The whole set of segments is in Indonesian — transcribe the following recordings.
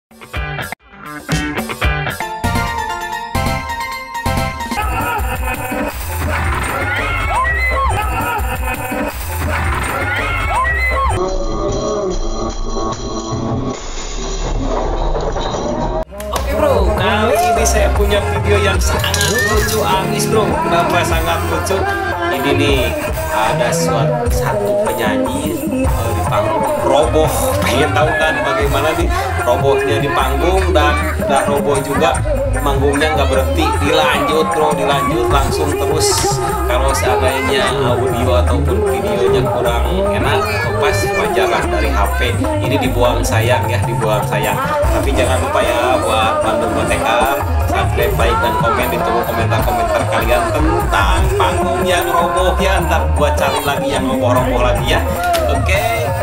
Oke bro, kali ini saya punya video yang sangat lucu abis bro. Kenapa sangat lucu? Ini nih ada satu penyanyi di panggung roboh. Pengen tahu kan bagaimana nih robohnya di panggung, dan udah roboh juga manggungnya nggak berhenti, dilanjut bro, dilanjut langsung terus. Kalau seandainya audio ataupun videonya kurang enak, pas wajarlah dari HP. Ini dibuang sayang ya, dibuang sayang. Tapi jangan lupa ya buat Bandung Botekar, subscribe, like, dan komen. Ditunggu komentar-komentar kalian tentang panggung yang roboh ya. Ntar buat cari lagi yang roboh-roboh lagi ya. Oke.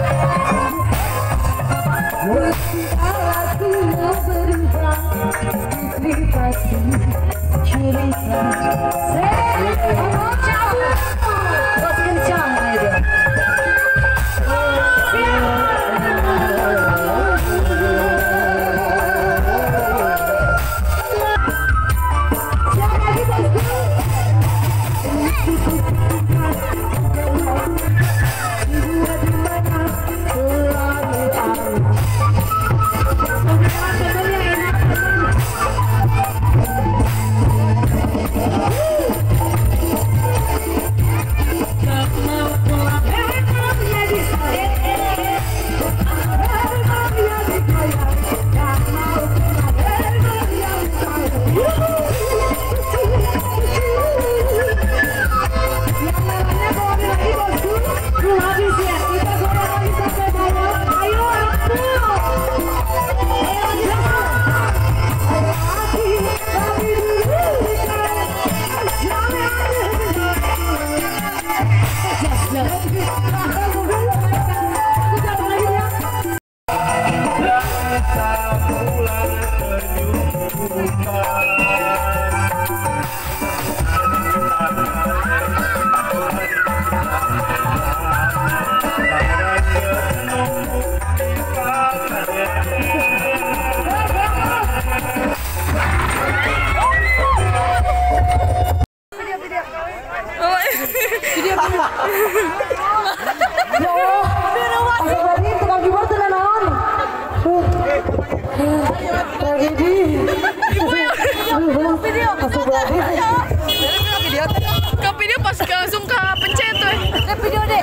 Ke video pas langsung ke pencet tuh. Video deh.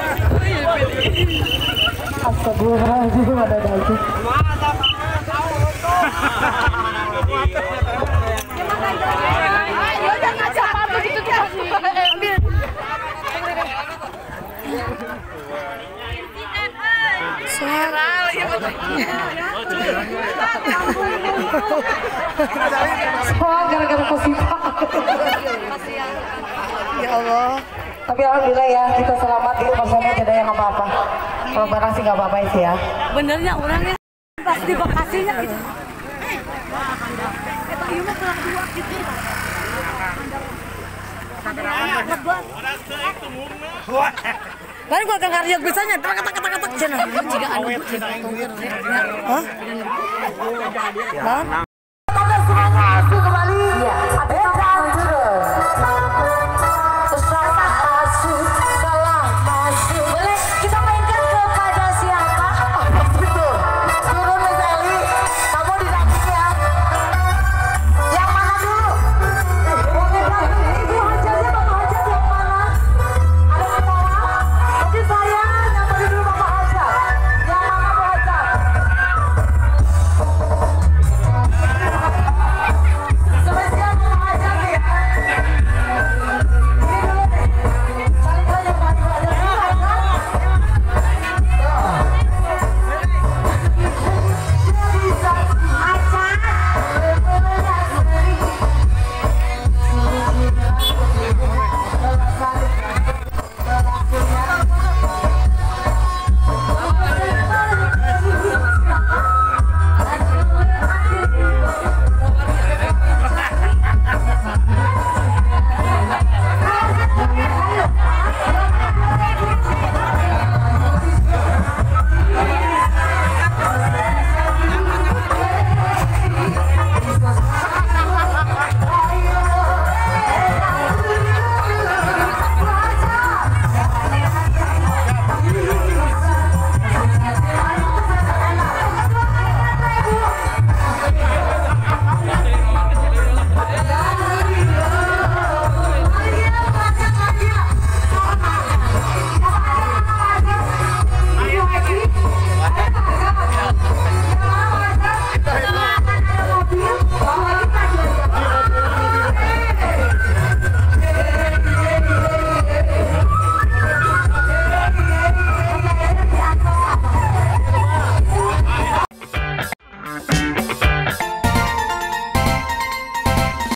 Astagfirullahaladzim, ada lagi. Ayo jangan sepatu gitu ambil. Seral ya. Semua gara-gara kesipak. Ya Allah. Tapi alhamdulillah ya, kita selamat di rumah sana, tidak yang apa-apa. Kalau barang sih nggak apa-apa sih ya. Benernya orangnya pas di Bekasinya gitu. Kita ini mah pulang dua gitu. Kan gua kan karya bisanya tak cenah jika anu hah? Nah, semuanya